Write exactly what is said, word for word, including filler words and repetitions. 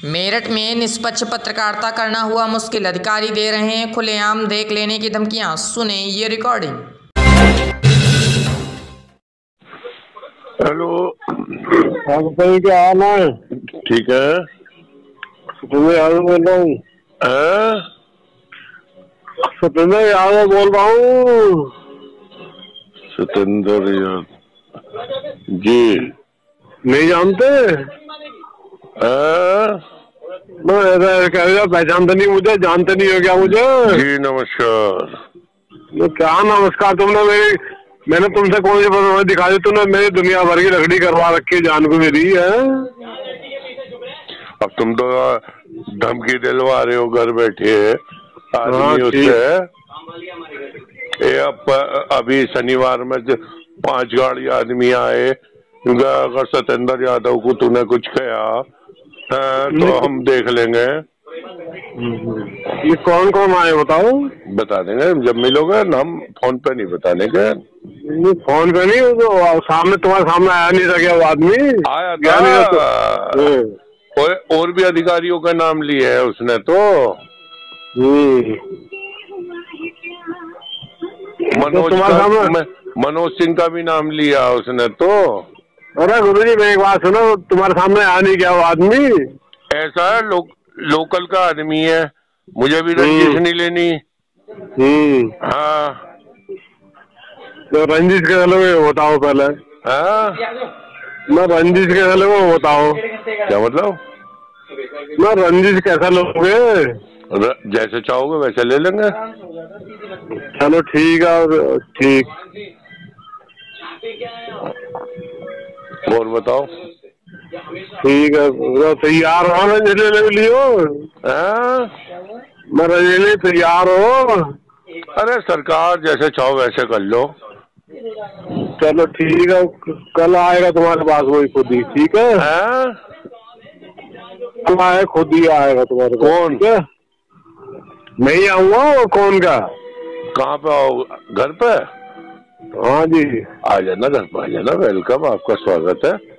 मेरठ में निष्पक्ष पत्रकारिता करना हुआ मुश्किल, अधिकारी दे रहे हैं खुलेआम देख लेने की धमकियां। सुने ये रिकॉर्डिंग। हेलो, हाँ बताइए क्या हाल है? ठीक है। सतेंद्र यादव बोल रहा हूँ। सतेंद्र यादव बोल रहा हूँ। सतेंद्र यादव जी, नहीं जानते? मैं ऐसा कह रहा, पहचानते नहीं मुझे, जानते नहीं हो क्या मुझे? जी नमस्कार। तो क्या नमस्कार? तुमने मेरी मैंने तुमसे कौन सी परफॉर्मेंस दिखा दी? तुमने मेरी दुनिया भर की लकड़ी करवा रखी है, जान को मेरी है। अब तुम तो धमकी दिलवा रहे हो घर बैठे आदमी। हाँ, उससे ये अब अभी शनिवार में पांच गाड़ी आदमी आए, अगर सतेंद्र यादव को तूने कुछ कहा तो हम देख लेंगे। ये कौन कौन आए बताओ? बता देंगे जब मिलोगे। हम फोन पे नहीं बता देंगे। फोन पे नहीं, तो सामने तुम्हारे सामने आया नहीं था क्या वो आदमी? आया था तो, और भी अधिकारियों का नाम लिया है उसने तो। मनोज का, मनोज सिंह का भी नाम लिया उसने तो। अरे गुरुजी मेरी बात सुनो, तुम्हारे सामने आया नहीं क्या वो आदमी? ऐसा है, लो, लोकल का आदमी है, मुझे भी रंजिश नहीं लेनी। हाँ तो रंजिश के में बताओ पहले। हाँ मैं रंजिश कैसे लोगे बताओ? क्या मतलब? मैं रंजिश कैसा लोगे? जैसे चाहोगे वैसे ले लेंगे। चलो ठीक है। ठीक, और बताओ। ठीक है, तैयार हो रंजिश लेने के लिए? मैं रंजिश ले तैयार हो? अरे सरकार जैसे चाहो वैसे कर लो। चलो ठीक है, कल आएगा तुम्हारे पास वही खुद ही। ठीक है, कल आए खुद ही आएगा तुम्हारे पास। कौन? ठीक है, मैं ही आऊंगा। और कौन का? कहाँ पे आओ? घर पे? हाँ जी, आ जाना, घर पे आ जाना। वेलकम, आपका स्वागत है।